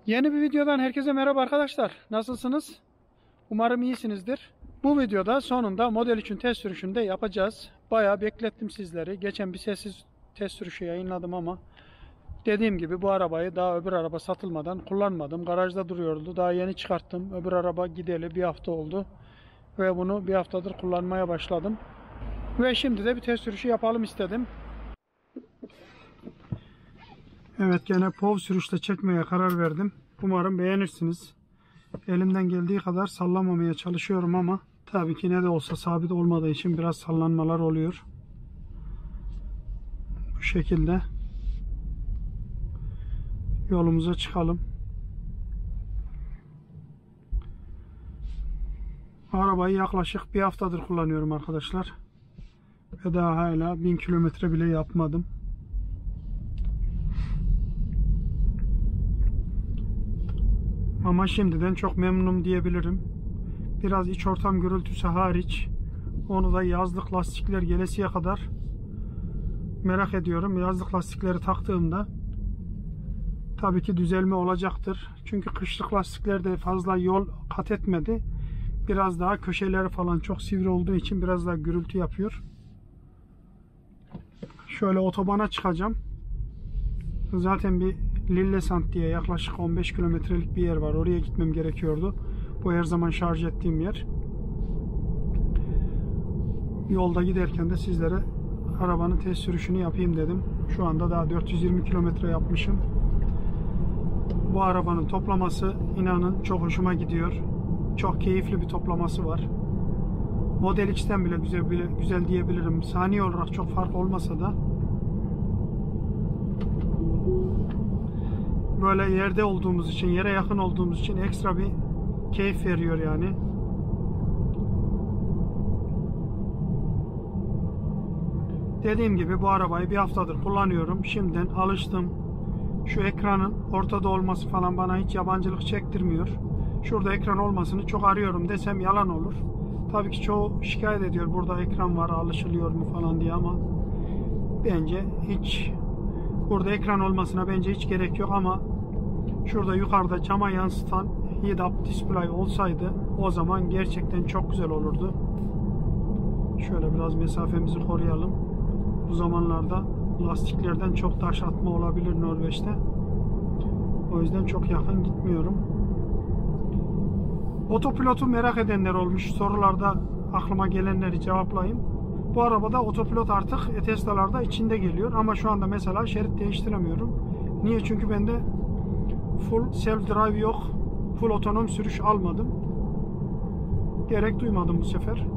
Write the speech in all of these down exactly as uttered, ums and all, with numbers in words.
Yeni bir videodan herkese merhaba arkadaşlar. Nasılsınız? Umarım iyisinizdir. Bu videoda sonunda Model üçün test sürüşünde yapacağız. Bayağı beklettim sizleri. Geçen bir sessiz test sürüşü yayınladım ama dediğim gibi bu arabayı daha öbür araba satılmadan kullanmadım. Garajda duruyordu. Daha yeni çıkarttım. Öbür araba gideli bir hafta oldu. Ve bunu bir haftadır kullanmaya başladım. Ve şimdi de bir test sürüşü yapalım istedim. Evet, gene P O V sürüşte çekmeye karar verdim. Umarım beğenirsiniz. Elimden geldiği kadar sallamamaya çalışıyorum ama tabii ki ne de olsa sabit olmadığı için biraz sallanmalar oluyor. Bu şekilde yolumuza çıkalım. Arabayı yaklaşık bir haftadır kullanıyorum arkadaşlar. Ve daha hala bin kilometre bile yapmadım. Ama şimdiden çok memnunum diyebilirim. Biraz iç ortam gürültüsü hariç, onu da yazlık lastikler gelesiye kadar merak ediyorum. Yazlık lastikleri taktığımda tabii ki düzelme olacaktır. Çünkü kışlık lastiklerde fazla yol kat etmedi. Biraz daha köşeleri falan çok sivri olduğu için biraz daha gürültü yapıyor. Şöyle otobana çıkacağım. Zaten bir Lillesand diye yaklaşık on beş kilometrelik bir yer var. Oraya gitmem gerekiyordu. Bu her zaman şarj ettiğim yer. Yolda giderken de sizlere arabanın test sürüşünü yapayım dedim. Şu anda daha dört yüz yirmi kilometre yapmışım. Bu arabanın toplaması inanın çok hoşuma gidiyor. Çok keyifli bir toplaması var. Model X'ten bile güzel, bile güzel diyebilirim. Saniye olarak çok fark olmasa da böyle yerde olduğumuz için, yere yakın olduğumuz için ekstra bir keyif veriyor yani. Dediğim gibi bu arabayı bir haftadır kullanıyorum. Şimdiden alıştım. Şu ekranın ortada olması falan bana hiç yabancılık çektirmiyor. Şurada ekran olmasını çok arıyorum desem yalan olur. Tabii ki çoğu şikayet ediyor, burada ekran var alışılıyor mu falan diye, ama bence hiç, burada ekran olmasına bence hiç gerek yok. Ama şurada yukarıda cama yansıtan head-up display olsaydı o zaman gerçekten çok güzel olurdu. Şöyle biraz mesafemizi koruyalım. Bu zamanlarda lastiklerden çok taş atma olabilir Norveç'te. O yüzden çok yakın gitmiyorum. Otopilotu merak edenler olmuş. Sorularda aklıma gelenleri cevaplayayım. Bu arabada otopilot artık Tesla'larda içinde geliyor. Ama şu anda mesela şerit değiştiremiyorum. Niye? Çünkü bende full self drive yok. Full otonom sürüş almadım. Gerek duymadım bu sefer.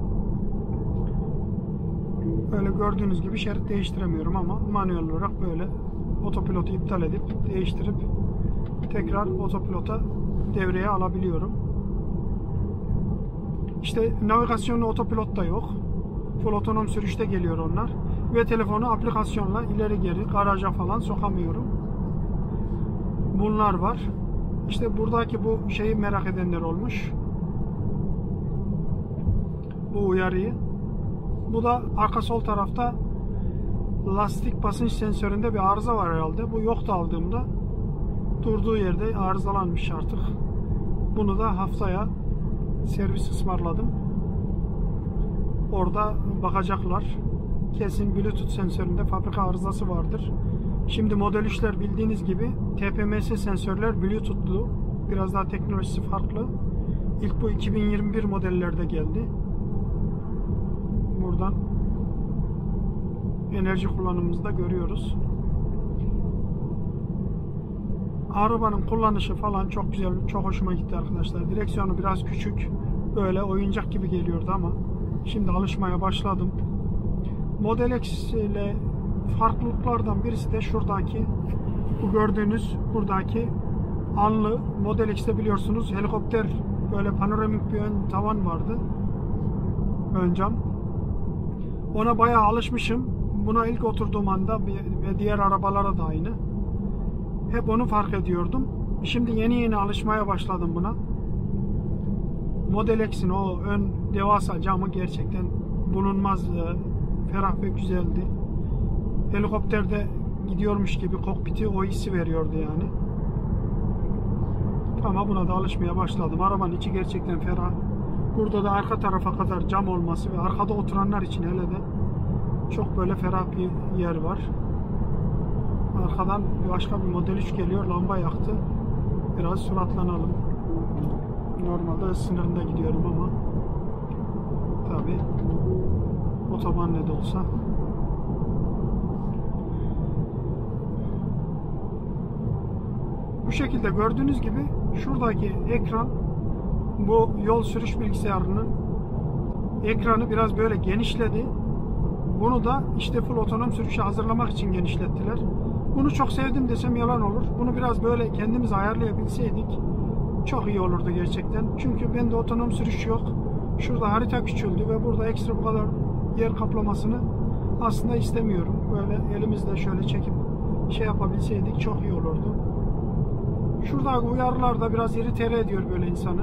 Böyle gördüğünüz gibi şerit değiştiremiyorum ama manuel olarak böyle otopilotu iptal edip değiştirip tekrar otopilota devreye alabiliyorum. İşte navigasyonlu otopilot da yok. Full otonom sürüşte geliyor onlar. Ve telefonu aplikasyonla ileri geri garaja falan sokamıyorum. Bunlar var. İşte buradaki bu şeyi merak edenler olmuş. Bu uyarıyı. Bu da arka sol tarafta lastik basınç sensöründe bir arıza var herhalde. Bu yoktu aldığımda. Durduğu yerde arızalanmış artık. Bunu da haftaya servis ısmarladım. Orada bakacaklar. Kesin Bluetooth sensöründe fabrika arızası vardır. Şimdi Model üçler bildiğiniz gibi T P M S sensörler Bluetooth'lu. Biraz daha teknolojisi farklı. İlk bu iki bin yirmi bir modellerde geldi. Buradan enerji kullanımımızı da görüyoruz. Arabanın kullanışı falan çok güzel, çok hoşuma gitti arkadaşlar. Direksiyonu biraz küçük, böyle oyuncak gibi geliyordu ama şimdi alışmaya başladım. Model X ile farklılıklardan birisi de şuradaki, bu gördüğünüz buradaki anlı. Model X'te biliyorsunuz helikopter, böyle panoramik bir ön tavan vardı, ön cam. Ona bayağı alışmışım. Buna ilk oturduğum anda ve diğer arabalara da aynı. Hep onu fark ediyordum. Şimdi yeni yeni alışmaya başladım buna. Model X'in o ön devasa camı gerçekten bulunmaz ferah ve güzeldi. Helikopterde gidiyormuş gibi kokpiti o hissi veriyordu yani. Ama buna da alışmaya başladım. Arabanın içi gerçekten ferah. Burada da arka tarafa kadar cam olması ve arkada oturanlar için hele de çok böyle ferah bir yer var. Arkadan başka bir Model üç geliyor. Lamba yaktı. Biraz süratlanalım. Normalde hız sınırında gidiyorum ama tabi otoban ne de olsa. Bu şekilde gördüğünüz gibi şuradaki ekran, bu yol sürüş bilgisayarının ekranı biraz böyle genişledi. Bunu da işte full otonom sürüşe hazırlamak için genişlettiler. Bunu çok sevdim desem yalan olur. Bunu biraz böyle kendimiz ayarlayabilseydik çok iyi olurdu gerçekten. Çünkü bende otonom sürüş yok. Şurada harita küçüldü ve burada ekstra bu kadar yer kaplamasını aslında istemiyorum. Böyle elimizle şöyle çekip şey yapabilseydik çok iyi olurdu. Şurada uyarılar da biraz irite ediyor böyle insanı.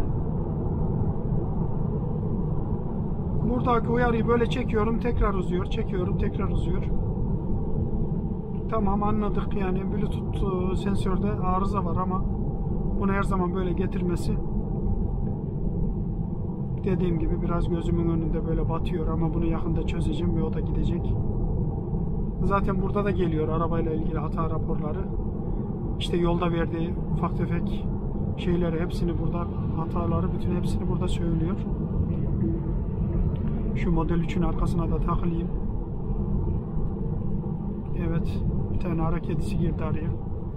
Buradaki uyarıyı böyle çekiyorum, tekrar uzuyor, çekiyorum, tekrar uzuyor. Tamam, anladık yani Bluetooth sensörde arıza var ama bunu her zaman böyle getirmesi, dediğim gibi biraz gözümün önünde böyle batıyor ama bunu yakında çözeceğim ve o da gidecek. Zaten burada da geliyor arabayla ilgili hata raporları. İşte yolda verdiği ufak tefek şeyleri hepsini burada, hataları bütün hepsini burada söylüyor. Şu Model üçün arkasına da takılayım. Evet, bir tane ara kedisi girdi araya.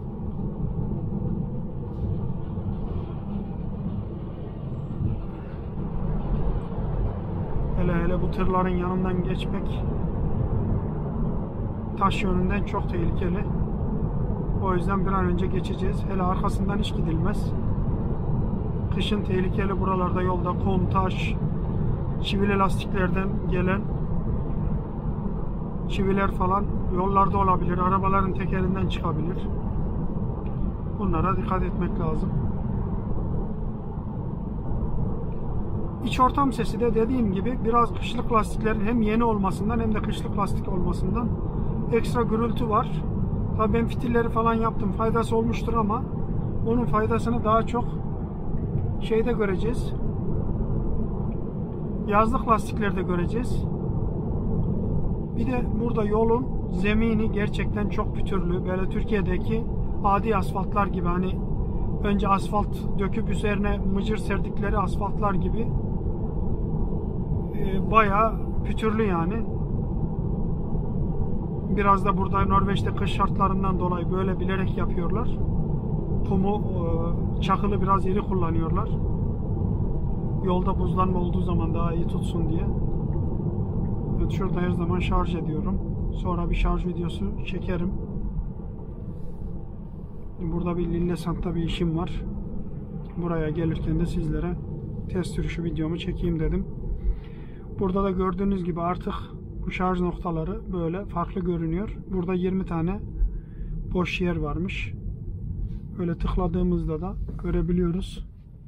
Hele hele bu tırların yanından geçmek taş yönünden çok tehlikeli. O yüzden bir an önce geçeceğiz. Hele arkasından hiç gidilmez. Kışın tehlikeli buralarda, yolda kum, taş, çivili lastiklerden gelen çiviler falan yollarda olabilir. Arabaların tekerinden çıkabilir. Bunlara dikkat etmek lazım. İç ortam sesi de dediğim gibi biraz kışlık lastiklerin hem yeni olmasından hem de kışlık lastik olmasından ekstra gürültü var. Tabii ben fitilleri falan yaptım. Faydası olmuştur ama onun faydasını daha çok şeyde göreceğiz. Yazlık lastiklerde göreceğiz. Bir de burada yolun zemini gerçekten çok pütürlü. Böyle Türkiye'deki adi asfaltlar gibi, hani önce asfalt döküp üzerine mıcır serdikleri asfaltlar gibi e, bayağı pütürlü yani. Biraz da burada Norveç'te kış şartlarından dolayı böyle bilerek yapıyorlar. Kumu, çakılı biraz iri kullanıyorlar. Yolda buzlanma olduğu zaman daha iyi tutsun diye. Evet, şurada her zaman şarj ediyorum. Sonra bir şarj videosu çekerim. Burada bir Lillesand'da bir işim var. Buraya gelirken de sizlere test sürüşü videomu çekeyim dedim. Burada da gördüğünüz gibi artık bu şarj noktaları böyle farklı görünüyor. Burada yirmi tane boş yer varmış. Böyle tıkladığımızda da görebiliyoruz.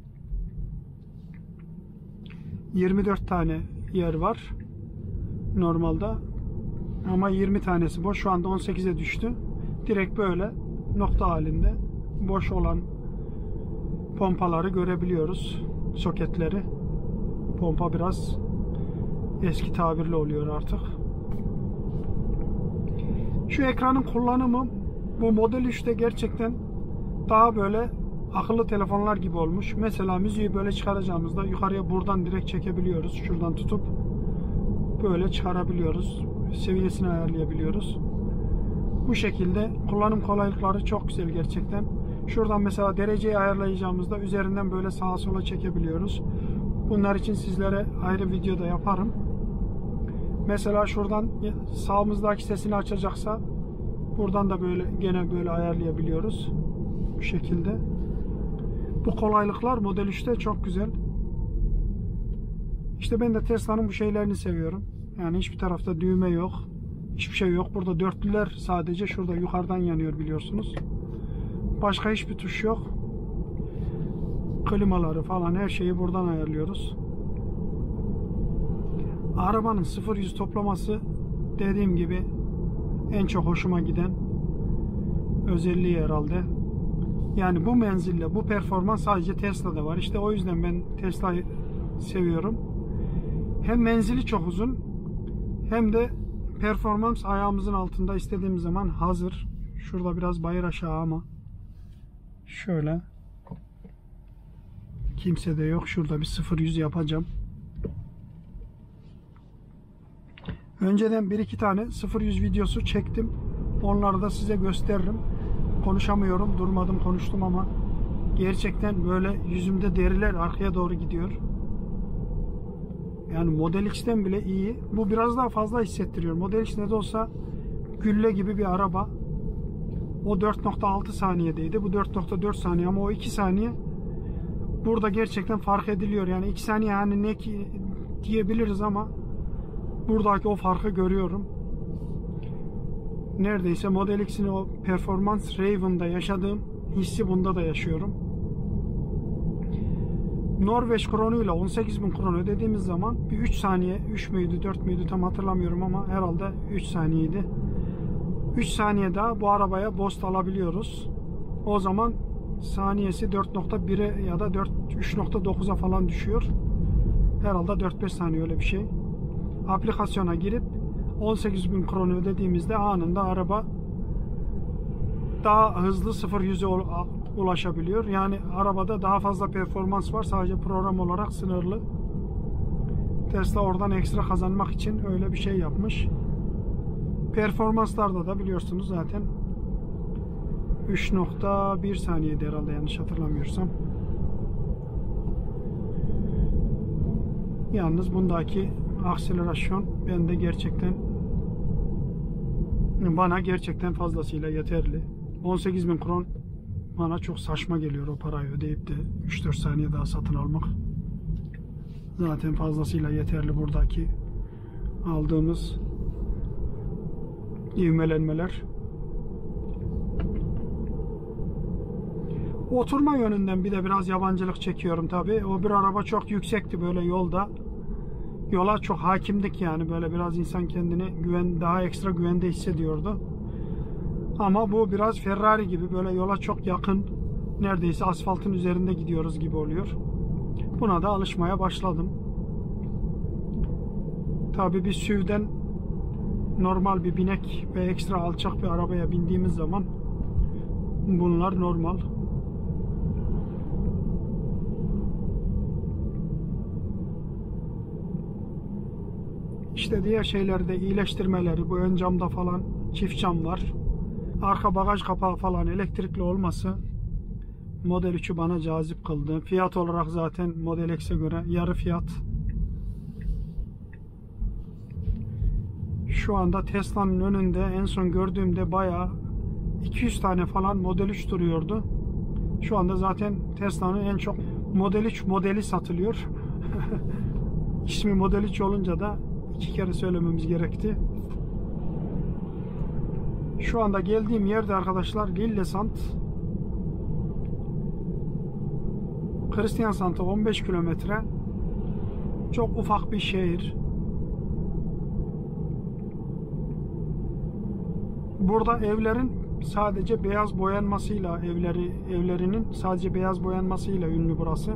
yirmi dört tane yer var normalde. Ama yirmi tanesi boş. Şu anda on sekize düştü. Direkt böyle nokta halinde boş olan pompaları görebiliyoruz. Soketleri. Pompa biraz eski tabirle oluyor artık. Şu ekranın kullanımı bu Model üçte gerçekten daha böyle akıllı telefonlar gibi olmuş. Mesela müziği böyle çıkaracağımızda yukarıya buradan direkt çekebiliyoruz. Şuradan tutup böyle çıkarabiliyoruz. Seviyesini ayarlayabiliyoruz. Bu şekilde kullanım kolaylıkları çok güzel gerçekten. Şuradan mesela dereceyi ayarlayacağımızda üzerinden böyle sağa sola çekebiliyoruz. Bunlar için sizlere ayrı videoda yaparım. Mesela şuradan sağımızdaki sesini açacaksa buradan da böyle gene böyle ayarlayabiliyoruz. Bu şekilde. Bu kolaylıklar Model üçte çok güzel. İşte ben de Tesla'nın bu şeylerini seviyorum. Yani hiçbir tarafta düğme yok. Hiçbir şey yok. Burada dörtlüler sadece şurada yukarıdan yanıyor biliyorsunuz. Başka hiçbir tuş yok. Klimaları falan her şeyi buradan ayarlıyoruz. Arabanın sıfır yüz toplaması dediğim gibi en çok hoşuma giden özelliği herhalde. Yani bu menzille bu performans sadece Tesla'da var. İşte o yüzden ben Tesla'yı seviyorum. Hem menzili çok uzun hem de performans ayağımızın altında istediğimiz zaman hazır. Şurada biraz bayır aşağı ama şöyle kimse de yok. Şurada bir sıfır yüz yapacağım. Önceden bir iki tane sıfır yüz videosu çektim. Onları da size gösteririm. Konuşamıyorum. Durmadım konuştum ama gerçekten böyle yüzümde deriler arkaya doğru gidiyor. Yani Model X'ten bile iyi. Bu biraz daha fazla hissettiriyor. Model X ne de olsa gülle gibi bir araba. O dört nokta altı saniyedeydi. Bu dört nokta dört saniye ama o iki saniye burada gerçekten fark ediliyor. Yani iki saniye hani ne ki diyebiliriz ama buradaki o farkı görüyorum. Neredeyse Model X'in o performans Raven'da yaşadığım hissi bunda da yaşıyorum. Norveç kronuyla on sekiz bin kron ödediğimiz zaman bir üç saniye, üç müydü dört müydü tam hatırlamıyorum ama herhalde üç saniyeydi. üç saniye daha bu arabaya Boost alabiliyoruz. O zaman saniyesi dört nokta bire ya da üç nokta dokuza falan düşüyor. Herhalde dört beş saniye öyle bir şey. Aplikasyona girip on sekiz bin kron ödediğimizde anında araba daha hızlı sıfır yüze ulaşabiliyor. Yani arabada daha fazla performans var. Sadece program olarak sınırlı. Tesla oradan ekstra kazanmak için öyle bir şey yapmış. Performanslarda da biliyorsunuz zaten üç nokta bir saniyede herhalde yanlış hatırlamıyorsam. Yalnız bundaki akselerasyon bende gerçekten bana gerçekten fazlasıyla yeterli. on sekiz bin kron bana çok saçma geliyor o parayı ödeyip de üç dört saniye daha satın almak. Zaten fazlasıyla yeterli buradaki aldığımız ivmelenmeler. Oturma yönünden bir de biraz yabancılık çekiyorum tabi. O bir araba çok yüksekti böyle yolda. Yola çok hakimdik yani böyle biraz insan kendini güven daha ekstra güvende hissediyordu. Ama bu biraz Ferrari gibi böyle yola çok yakın, neredeyse asfaltın üzerinde gidiyoruz gibi oluyor. Buna da alışmaya başladım. Tabii bir S U V'den normal bir binek ve ekstra alçak bir arabaya bindiğimiz zaman bunlar normal. İşte diğer şeylerde iyileştirmeleri, bu ön camda falan çift cam var. Arka bagaj kapağı falan elektrikli olması Model üçü bana cazip kıldı. Fiyat olarak zaten Model X'e göre yarı fiyat. Şu anda Tesla'nın önünde en son gördüğümde bayağı iki yüz tane falan Model üç duruyordu. Şu anda zaten Tesla'nın en çok Model üç modeli satılıyor. İsmi Model üç olunca da iki kere söylememiz gerekti. Şu anda geldiğim yerde arkadaşlar Lillesand, Kristiansand'a on beş kilometre, çok ufak bir şehir. Burada evlerin sadece beyaz boyanmasıyla evleri evlerinin sadece beyaz boyanmasıyla ünlü burası.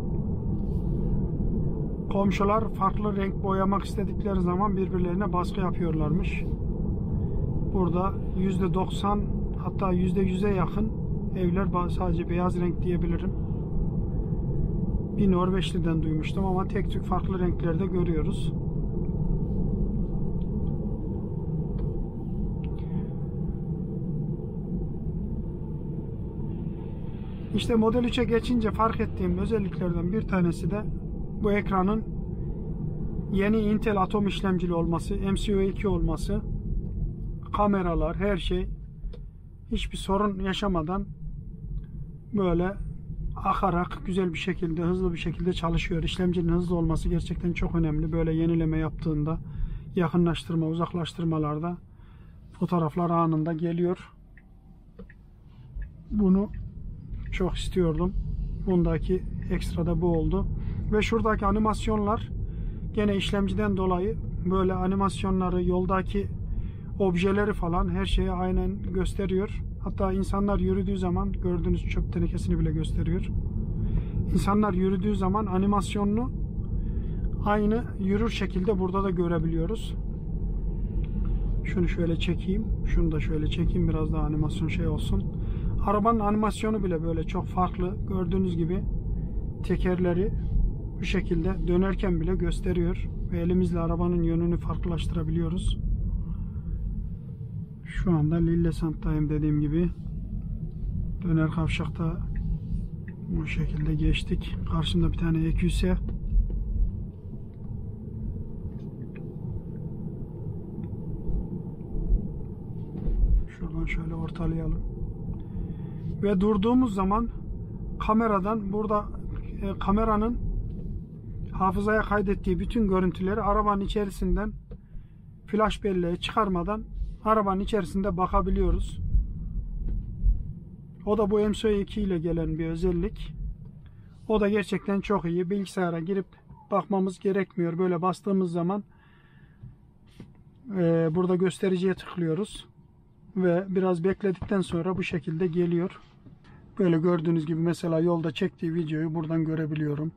Komşular farklı renk boyamak istedikleri zaman birbirlerine baskı yapıyorlarmış. Burada yüzde doksan hatta yüzde yüze yakın evler sadece beyaz renk diyebilirim. Bir Norveçli'den duymuştum ama tek tük farklı renklerde görüyoruz. İşte Model üçe geçince fark ettiğim özelliklerden bir tanesi de bu ekranın yeni Intel Atom işlemcili olması, M C U iki olması, kameralar, her şey hiçbir sorun yaşamadan böyle akarak güzel bir şekilde, hızlı bir şekilde çalışıyor. İşlemcinin hızlı olması gerçekten çok önemli. Böyle yenileme yaptığında, yakınlaştırma, uzaklaştırmalarda fotoğraflar anında geliyor. Bunu çok istiyordum. Bundaki ekstra da bu oldu. Ve şuradaki animasyonlar gene işlemciden dolayı böyle animasyonları, yoldaki objeleri falan her şeyi aynen gösteriyor. Hatta insanlar yürüdüğü zaman gördüğünüz çöp tenekesini bile gösteriyor. İnsanlar yürüdüğü zaman animasyonunu aynı yürür şekilde burada da görebiliyoruz. Şunu şöyle çekeyim. Şunu da şöyle çekeyim. Biraz daha animasyon şey olsun. Arabanın animasyonu bile böyle çok farklı. Gördüğünüz gibi tekerleri bu şekilde dönerken bile gösteriyor. Ve elimizle arabanın yönünü farklılaştırabiliyoruz. Şu anda Lillesand'dayım dediğim gibi. Döner kavşakta bu şekilde geçtik. Karşımda bir tane E Q S. Şuradan şöyle ortalayalım. Ve durduğumuz zaman kameradan burada e, kameranın hafızaya kaydettiği bütün görüntüleri arabanın içerisinden flash belleğe çıkarmadan arabanın içerisinde bakabiliyoruz. O da bu M S O iki ile gelen bir özellik. O da gerçekten çok iyi. Bilgisayara girip bakmamız gerekmiyor. Böyle bastığımız zaman e, burada göstericiye tıklıyoruz. Ve biraz bekledikten sonra bu şekilde geliyor. Böyle gördüğünüz gibi mesela yolda çektiği videoyu buradan görebiliyorum.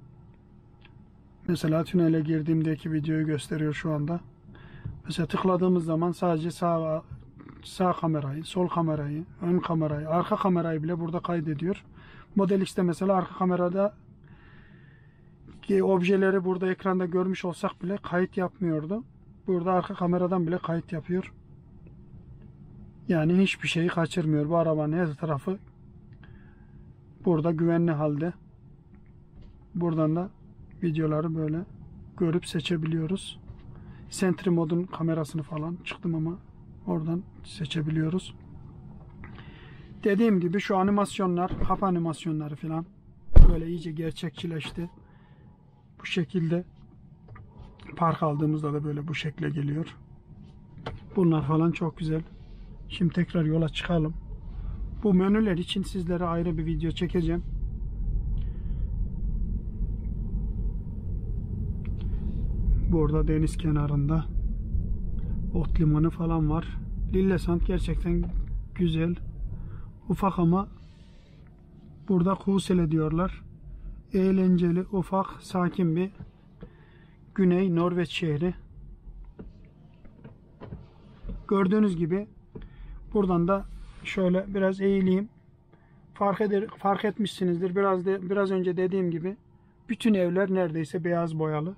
Mesela tünele girdiğimdeki videoyu gösteriyor şu anda. Mesela tıkladığımız zaman sadece sağ sağ kamerayı, sol kamerayı, ön kamerayı, arka kamerayı bile burada kaydediyor. Model X'te mesela arka kamerada ki objeleri burada ekranda görmüş olsak bile kayıt yapmıyordu. Burada arka kameradan bile kayıt yapıyor. Yani hiçbir şeyi kaçırmıyor. Bu arabanın her tarafı burada güvenli halde. Buradan da videoları böyle görüp seçebiliyoruz. Sentry modun kamerasını falan çıktım ama oradan seçebiliyoruz. Dediğim gibi şu animasyonlar, kapı animasyonları falan böyle iyice gerçekçileşti. Bu şekilde park aldığımızda da böyle bu şekle geliyor. Bunlar falan çok güzel. Şimdi tekrar yola çıkalım. Bu menüler için sizlere ayrı bir video çekeceğim. Burada deniz kenarında ot limanı falan var. Lillesand gerçekten güzel. Ufak ama burada Kusele diyorlar. Eğlenceli, ufak, sakin bir Güney Norveç şehri. Gördüğünüz gibi buradan da şöyle biraz eğileyim. Fark eder, fark etmişsinizdir. Biraz de biraz önce dediğim gibi bütün evler neredeyse beyaz boyalı.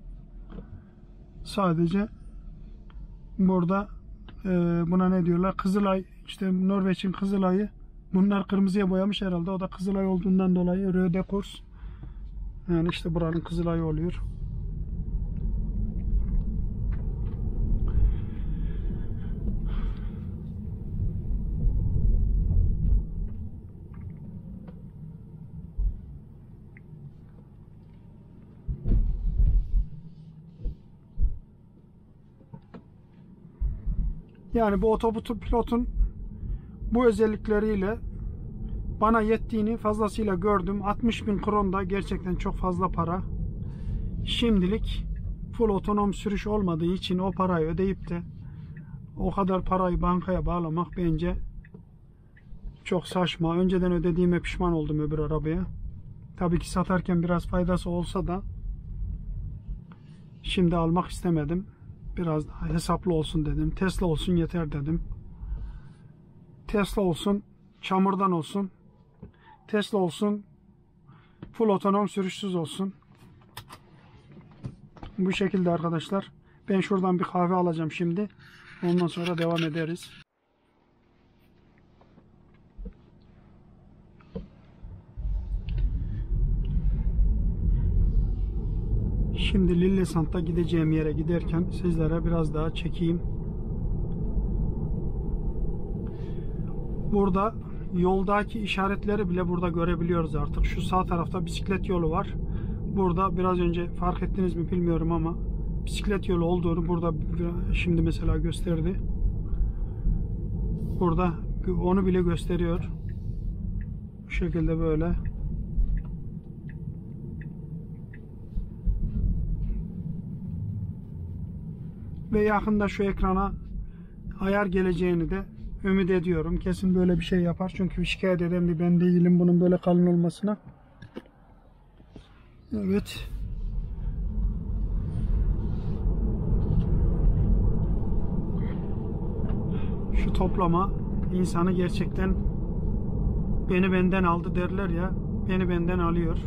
Sadece burada e, buna ne diyorlar? Kızılay, işte Norveç'in Kızılay'ı. Bunlar kırmızıya boyamış herhalde. O da Kızılay olduğundan dolayı Röde Kors. Yani işte buranın Kızılay'ı oluyor. Yani bu otopilotun bu özellikleriyle bana yettiğini fazlasıyla gördüm. altmış bin kron da gerçekten çok fazla para. Şimdilik full otonom sürüş olmadığı için o parayı ödeyip de o kadar parayı bankaya bağlamak bence çok saçma. Önceden ödediğime pişman oldum öbür arabaya. Tabii ki satarken biraz faydası olsa da şimdi almak istemedim. Biraz daha hesaplı olsun dedim. Tesla olsun yeter dedim. Tesla olsun, çamurdan olsun. Tesla olsun, full otonom sürüşsüz olsun. Bu şekilde arkadaşlar. Ben şuradan bir kahve alacağım şimdi. Ondan sonra devam ederiz. Şimdi Lillesand'a gideceğim yere giderken sizlere biraz daha çekeyim. Burada yoldaki işaretleri bile burada görebiliyoruz artık. Şu sağ tarafta bisiklet yolu var. Burada biraz önce fark ettiniz mi bilmiyorum ama bisiklet yolu olduğunu burada şimdi mesela gösterdi. Burada onu bile gösteriyor. Bu şekilde böyle. Ve yakında şu ekrana ayar geleceğini de ümit ediyorum. Kesin böyle bir şey yapar. Çünkü şikayet eden bir ben değilim bunun böyle kalın olmasına. Evet. Şu toplama insanı gerçekten beni benden aldı derler ya. Beni benden alıyor.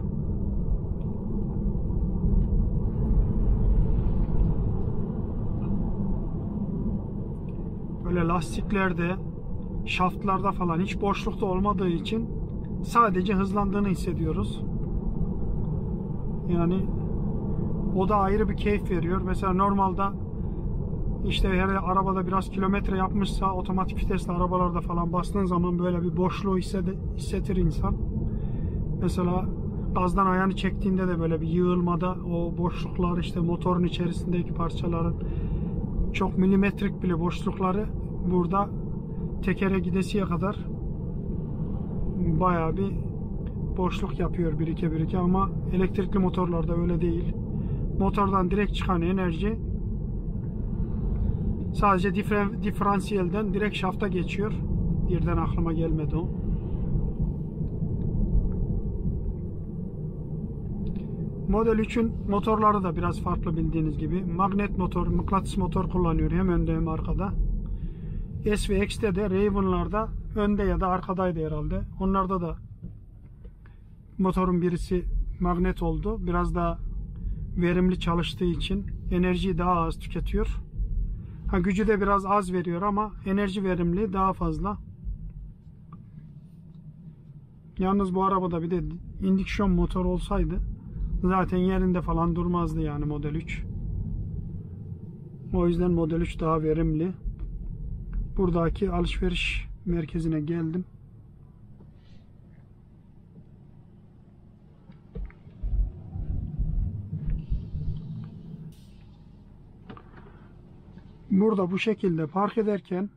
Böyle lastiklerde, şaftlarda falan hiç boşlukta olmadığı için sadece hızlandığını hissediyoruz. Yani o da ayrı bir keyif veriyor. Mesela normalde işte her arabada biraz kilometre yapmışsa otomatik vitesli arabalarda falan bastığın zaman böyle bir boşluğu hissetir insan. Mesela gazdan ayağını çektiğinde de böyle bir yığılmada o boşluklar işte motorun içerisindeki parçaların çok milimetrik bile boşlukları burada tekere gidesiye kadar bayağı bir boşluk yapıyor birike birike ama elektrikli motorlarda öyle değil. Motordan direkt çıkan enerji sadece diferan, diferansiyelden direkt şafta geçiyor. Birden aklıma gelmedi o. Model üçün motorları da biraz farklı bildiğiniz gibi. Magnet motor, mıknatıs motor kullanıyor hem önde hem arkada. S ve X'te de Raven'larda önde ya da arkadaydı herhalde. Onlarda da motorun birisi magnet oldu. Biraz daha verimli çalıştığı için enerjiyi daha az tüketiyor. Ha, gücü de biraz az veriyor ama enerji verimliliği daha fazla. Yalnız bu arabada bir de indüksiyon motor olsaydı zaten yerinde falan durmazdı yani Model üç. O yüzden Model üç daha verimli. Buradaki alışveriş merkezine geldim. Burada bu şekilde park ederken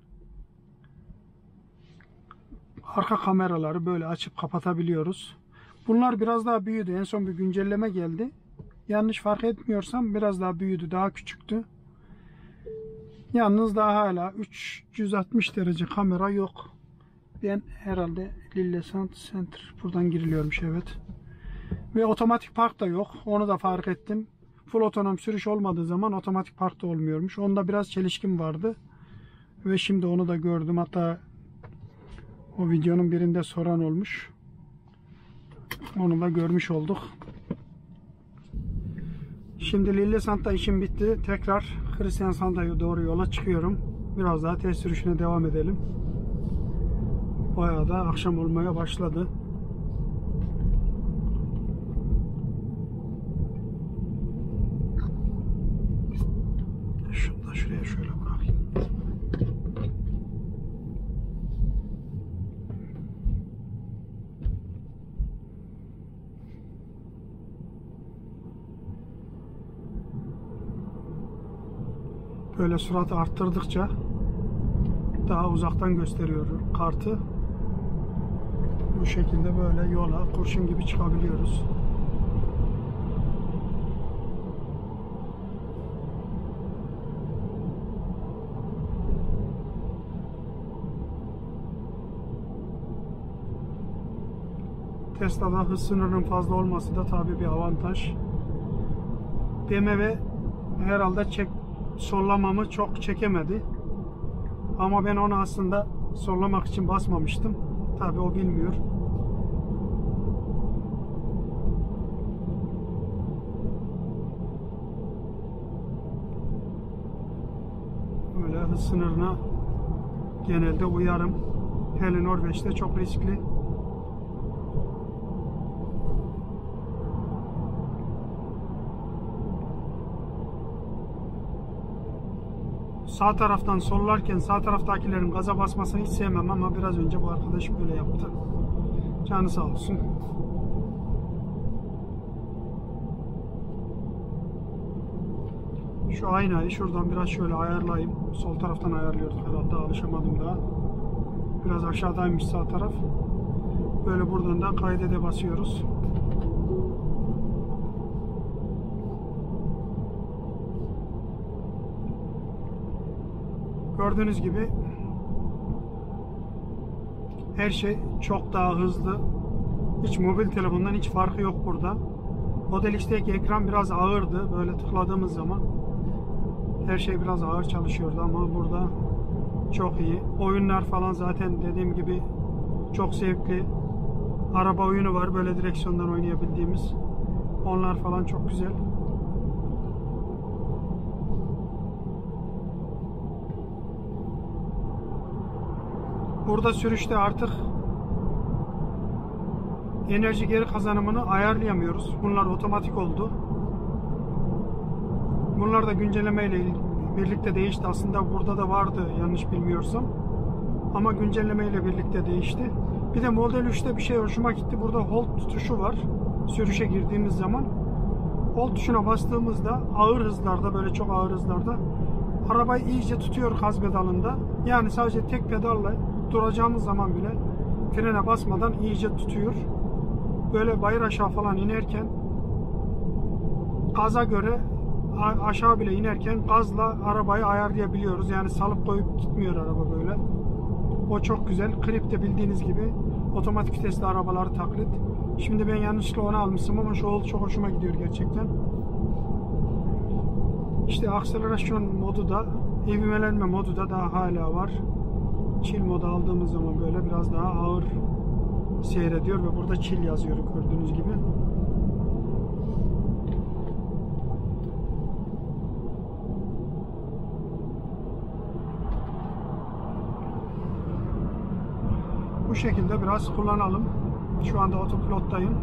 arka kameraları böyle açıp kapatabiliyoruz. Bunlar biraz daha büyüdü. En son bir güncelleme geldi. Yanlış fark etmiyorsam biraz daha büyüdü. Daha küçüktü. Yalnız daha hala üç yüz altmış derece kamera yok. Ben herhalde Lillesand Center buradan giriliyormuş, evet. Ve otomatik park da yok. Onu da fark ettim. Full otonom sürüş olmadığı zaman otomatik park da olmuyormuş. Onda biraz çelişkim vardı. Ve şimdi onu da gördüm. Hatta o videonun birinde soran olmuş. Onu da görmüş olduk. Şimdi Lillesand'da işim bitti. Tekrar Kristiansand'a doğru yola çıkıyorum. Biraz daha test sürüşüne devam edelim. Bayağı da akşam olmaya başladı. Şunu da şuraya şöyle bırakayım. Böyle suratı arttırdıkça daha uzaktan gösteriyor kartı. Bu şekilde böyle yola kurşun gibi çıkabiliyoruz. Tesla'da hız sınırının fazla olması da tabii bir avantaj. B M W herhalde çek, sollamamı çok çekemedi. Ama ben onu aslında sollamak için basmamıştım. Tabii o bilmiyor. Böyle hız sınırına genelde uyarım. Hele Norveç'te çok riskli. Sağ taraftan sollarken sağ taraftakilerin gaza basmasını hiç sevmem ama biraz önce bu arkadaş böyle yaptı. Canı sağ olsun. Şu aynayı şuradan biraz şöyle ayarlayayım. Sol taraftan ayarlıyorduk herhalde, alışamadım daha. Biraz aşağıdaymış sağ taraf. Böyle buradan da kaydede basıyoruz. Gördüğünüz gibi Her şey çok daha hızlı. Hiç mobil telefondan hiç farkı yok burada. Model X'teki ekran biraz ağırdı. Böyle tıkladığımız zaman her şey biraz ağır çalışıyordu ama burada çok iyi. Oyunlar falan zaten dediğim gibi çok zevkli. Araba oyunu var böyle direksiyondan oynayabildiğimiz. Onlar falan çok güzel. Burada sürüşte artık enerji geri kazanımını ayarlayamıyoruz. Bunlar otomatik oldu. Bunlar da güncellemeyle birlikte değişti. Aslında burada da vardı yanlış bilmiyorsam. Ama güncellemeyle birlikte değişti. Bir de Model üçte bir şey hoşuma gitti. Burada hold tuşu var. Sürüşe girdiğimiz zaman hold tuşuna bastığımızda ağır hızlarda, böyle çok ağır hızlarda arabayı iyice tutuyor gaz pedalında. Yani sadece tek pedalla duracağımız zaman bile frene basmadan iyice tutuyor. Böyle bayır aşağı falan inerken gaza göre aşağı bile inerken gazla arabayı ayarlayabiliyoruz. Yani salıp koyup gitmiyor araba böyle. O çok güzel. Clip de bildiğiniz gibi otomatik vitesli arabaları taklit. Şimdi ben yanlışlıkla onu almışım ama şu oldu çok hoşuma gidiyor gerçekten. İşte akselerasyon modu da, ivmelenme modu da daha hala var. Chill modu aldığımız zaman böyle biraz daha ağır seyrediyor ve burada chill yazıyor gördüğünüz gibi. Bu şekilde biraz kullanalım. Şu anda otopilottayım.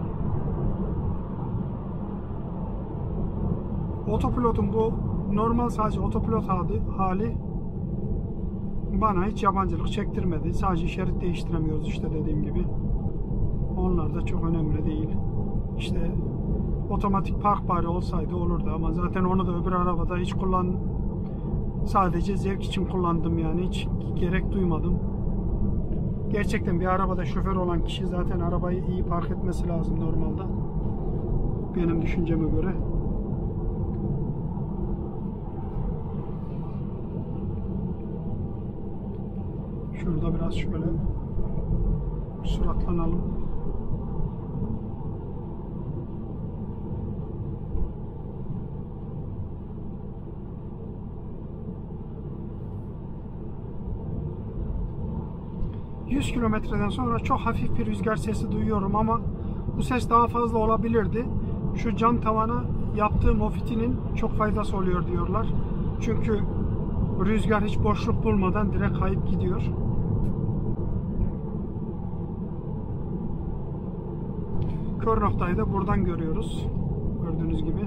Otopilotun bu normal sadece otopilot hali bana hiç yabancılık çektirmedi. Sadece şerit değiştiremiyoruz işte dediğim gibi. Onlar da çok önemli değil. İşte otomatik park bari olsaydı olurdu ama zaten onu da öbür arabada hiç kullan sadece zevk için kullandım yani hiç gerek duymadım. Gerçekten bir arabada şoför olan kişi zaten arabayı iyi park etmesi lazım normalde. Benim düşünceme göre. Şurada biraz şöyle suratlanalım. yüz kilometreden sonra çok hafif bir rüzgar sesi duyuyorum ama bu ses daha fazla olabilirdi. Şu cam tavana yaptığım o fitinin çok faydası oluyor diyorlar. Çünkü rüzgar hiç boşluk bulmadan direkt kayıp gidiyor. Kör noktayı da buradan görüyoruz. Gördüğünüz gibi.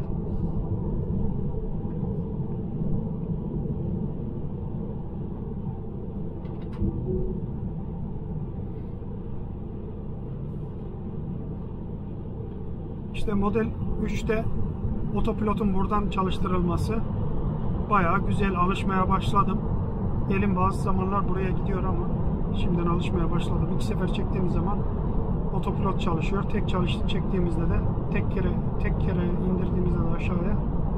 İşte Model üçte otopilotun buradan çalıştırılması bayağı güzel, alışmaya başladım. Elim bazı zamanlar buraya gidiyor ama şimdiden alışmaya başladım. İki sefer çektiğimiz zaman otopilot çalışıyor. Tek çalış çektiğimizde de tek kere tek kere indirdiğimizde de aşağıya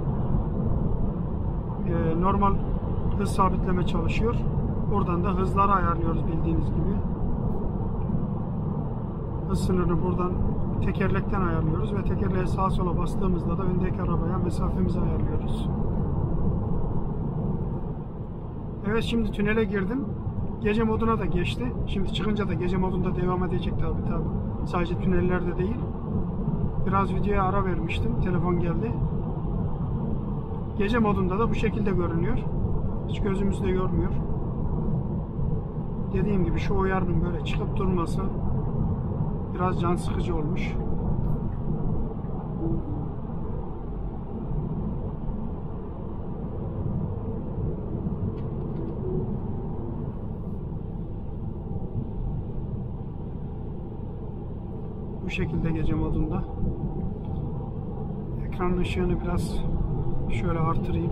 e, normal hız sabitleme çalışıyor. Buradan da hızları ayarlıyoruz bildiğiniz gibi. Hız sınırını buradan tekerlekten ayarlıyoruz ve tekerleğe sağa sola bastığımızda da öndeki arabaya mesafemizi ayarlıyoruz. Evet, şimdi tünele girdim. Gece moduna da geçti. Şimdi çıkınca da gece modunda devam edecek tabi tabi. Sadece tünellerde değil. Biraz videoya ara vermiştim. Telefon geldi. Gece modunda da bu şekilde görünüyor. Hiç gözümüzde yormuyor. Dediğim gibi şu uyarının böyle çıkıp durması biraz can sıkıcı olmuş. Bu şekilde gece modunda. Ekranın ışığını biraz şöyle artırayım.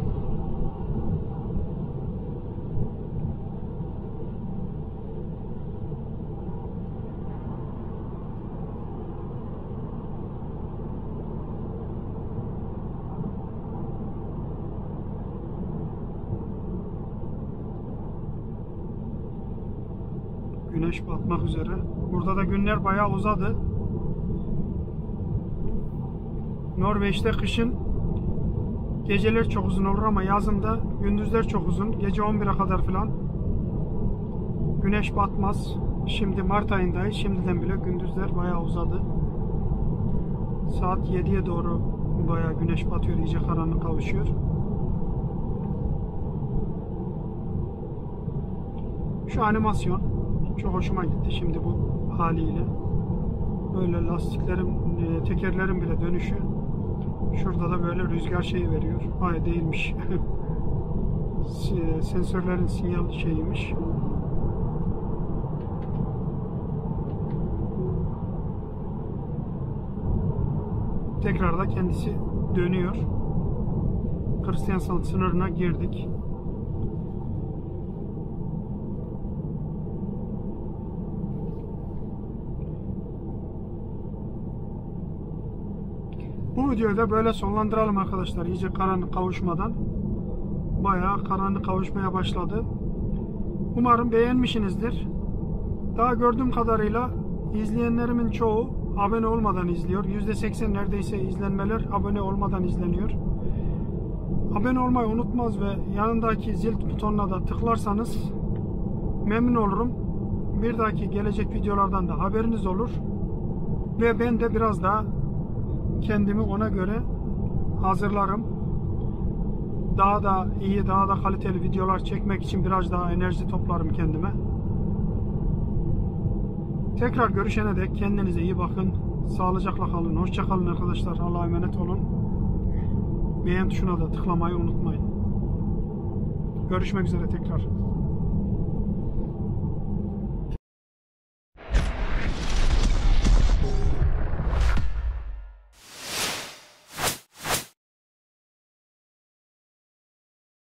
Güneş Güneş batmak üzere. Burada da günler bayağı uzadı. Norveç'te kışın geceler çok uzun olur ama yazında gündüzler çok uzun. Gece on bire kadar falan güneş batmaz. Şimdi Mart ayındayız. Şimdiden bile gündüzler bayağı uzadı. Saat yediye doğru bayağı güneş batıyor. İyice karanlık kavuşuyor. Şu animasyon çok hoşuma gitti şimdi bu haliyle. Böyle lastiklerin, tekerlerin bile dönüşü. Şurada da böyle rüzgar şeyi veriyor. Hayır değilmiş. Sensörlerin sinyal şeyiymiş. Tekrar da kendisi dönüyor. Kristiansand sınırına girdik. Bu videoyu da böyle sonlandıralım arkadaşlar. İyice karanlık kavuşmadan. Bayağı karanlık kavuşmaya başladı. Umarım beğenmişsinizdir. Daha gördüğüm kadarıyla izleyenlerimin çoğu abone olmadan izliyor. yüzde seksen neredeyse izlenmeler abone olmadan izleniyor. Abone olmayı unutmaz ve yanındaki zil butonuna da tıklarsanız memnun olurum. Bir dahaki gelecek videolardan da haberiniz olur. Ve ben de biraz daha kendimi ona göre hazırlarım. Daha da iyi, daha da kaliteli videolar çekmek için biraz daha enerji toplarım kendime. Tekrar görüşene dek kendinize iyi bakın. Sağlıcakla kalın. Hoşça kalın arkadaşlar. Allah'a emanet olun. Beğen tuşuna da tıklamayı unutmayın. Görüşmek üzere tekrar.